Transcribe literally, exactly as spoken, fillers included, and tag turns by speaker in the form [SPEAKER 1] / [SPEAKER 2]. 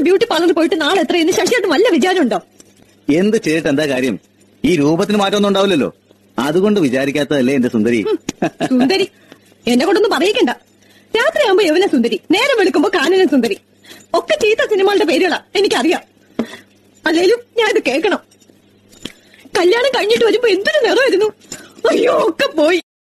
[SPEAKER 1] Beauty പാർലറിൽ പോയിട്ട് നാളെ എത്രയെന്ന് ശശിയായിട്ട് വല്ല വിചാരമുണ്ടോ?
[SPEAKER 2] എന്ത് ചെയ്തിട്ട് എന്താ കാര്യം? ഈ രൂപത്തിന് മാറ്റമൊന്നും ഉണ്ടാവില്ലല്ലോ. അതുകൊണ്ട് വിചാരിക്കാത്തതല്ലേ എന്റെ സുന്ദരി.
[SPEAKER 1] സുന്ദരി എന്നെ കൊണ്ടൊന്നും പറയിക്കണ്ട. രാത്രിയാകുമ്പോ യവന സുന്ദരി, നേരം വെളുക്കുമ്പോ കാനന സുന്ദരി, ഒക്കെ ചീത്ത സിനിമകളുടെ പേരുകളാ എനിക്കറിയാം. അല്ലേലും ഞാൻ ഇത് കേൾക്കണം. കല്യാണം കഴിഞ്ഞിട്ട് വരുമ്പോ എന്തൊരു നിറമായിരുന്നു. അയ്യോ, ഒക്കെ പോയി.